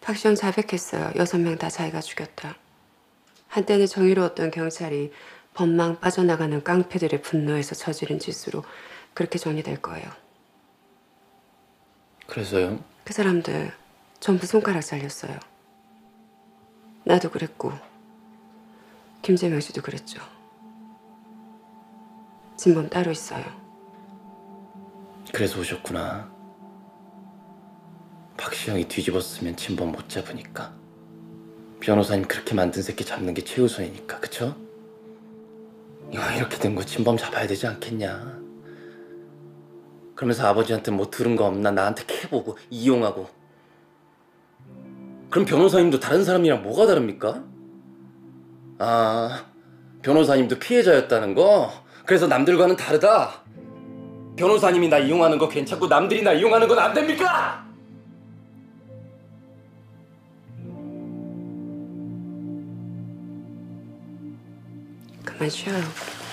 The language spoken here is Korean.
박시영 자백했어요. 6명 다 자기가 죽였다. 한때는 정의로웠던 경찰이 법망 빠져나가는 깡패들의 분노에서 저지른 짓으로 그렇게 정리될 거예요. 그래서요? 그 사람들 전부 손가락 잘렸어요. 나도 그랬고 김재명 씨도 그랬죠. 진범 따로 있어요. 그래서 오셨구나. 박시영이 뒤집었으면 진범 못 잡으니까. 변호사님 그렇게 만든 새끼 잡는 게 최우선이니까, 그쵸? 야, 이렇게 된 거 진범 잡아야 되지 않겠냐? 그러면서 아버지한테 뭐 들은 거 없나 나한테 캐보고 이용하고. 그럼 변호사님도 다른 사람이랑 뭐가 다릅니까? 아, 변호사님도 피해자였다는 거? 그래서 남들과는 다르다? 변호사님이 나 이용하는 거 괜찮고 남들이 나 이용하는 건 안 됩니까? 그만 쉬어요.